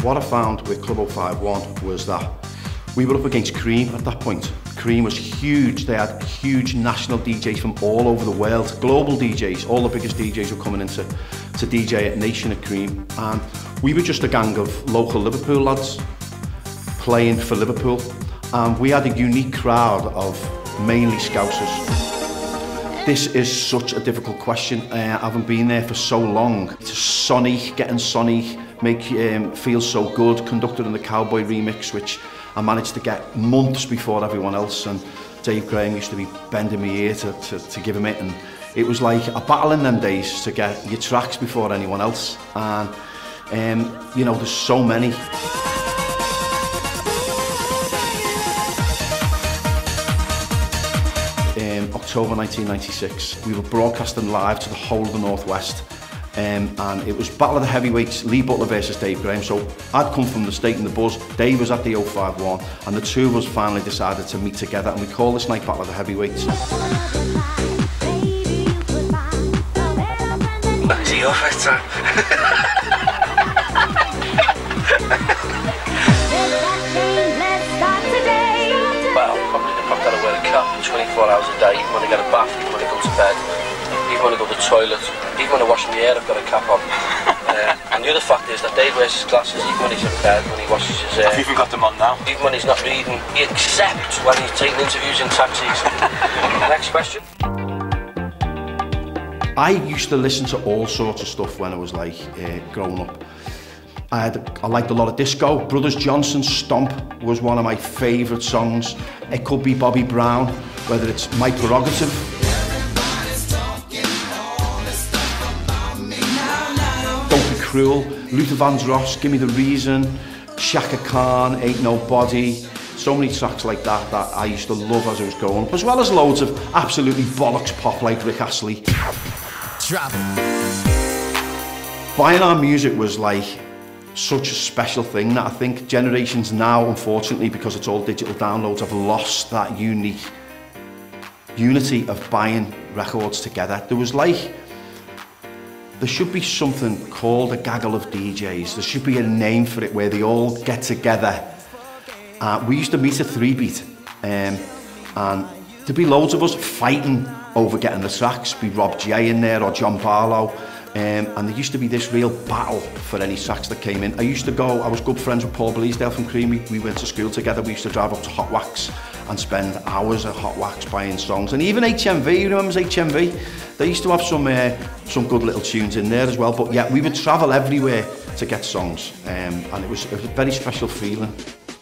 What I found with Club 051 was that we were up against Cream at that point. Cream was huge. They had huge national DJs from all over the world, global DJs. All the biggest DJs were coming in to DJ at Nation at Cream. And we were just a gang of local Liverpool lads playing for Liverpool. And we had a unique crowd of mainly Scousers. This is such a difficult question. I haven't been there for so long. It's Sonny, getting Sonny, make feel so good, conducted in the Cowboy remix, which I managed to get months before everyone else, and Dave Graham used to be bending my ear to give him it, and it was like a battle in them days to get your tracks before anyone else. And you know, there's so many. October 1996, we were broadcasting live to the whole of the Northwest, and it was Battle of the Heavyweights, Lee Butler versus Dave Graham. So I'd come from the State and the Buzz, Dave was at the 051, and the two of us finally decided to meet together, and we call this night Battle of the Heavyweights. Is he off it, Well, probably the fact that I wear a cap 24 hours a day, even when I get a bath, even when I go to bed, even when I go to the toilet, even when I wash my hair, I've got a cap on. And the other fact is that Dave wears his glasses even when he's in bed, when he washes his hair. I've even got them on now. Even when he's not reading, except when he's taking interviews in taxis. Next question. I used to listen to all sorts of stuff when I was like growing up. I liked a lot of disco. Brothers Johnson's Stomp was one of my favourite songs. It could be Bobby Brown, whether it's My Prerogative. Don't Be Cruel, Luther Vandross, Give Me the Reason, Shaka Khan, Ain't Nobody. So many tracks like that that I used to love as I was growing up, as well as loads of absolutely bollocks pop like Rick Astley. Buying our music was like such a special thing that I think generations now, unfortunately, because it's all digital downloads, have lost that unique unity of buying records together. There should be something called a gaggle of DJs. There should be a name for it where they all get together. We used to meet at 3-beat, and there'd be loads of us fighting over getting the tracks, be Rob J in there or John Barlow. And there used to be this real battle for any tracks that came in. I was good friends with Paul Bleasdale from Cream. We went to school together. We used to drive up to Hot Wax and spend hours at Hot Wax buying songs. And even HMV, remembers HMV? They used to have some good little tunes in there as well. But yeah, we would travel everywhere to get songs. And it was a very special feeling.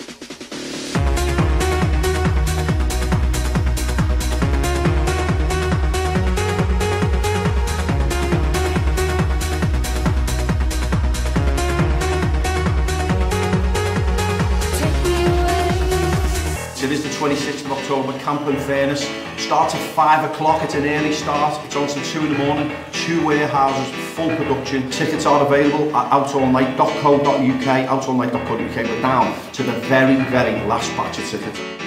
It is the 26th of October, Camp in Furness. Starts at 5 o'clock, it's an early start. It's on till 2 in the morning, 2 warehouses, full production. Tickets are available at outallnight.co.uk, outallnight.co.uk. We're down to the very, very last batch of tickets.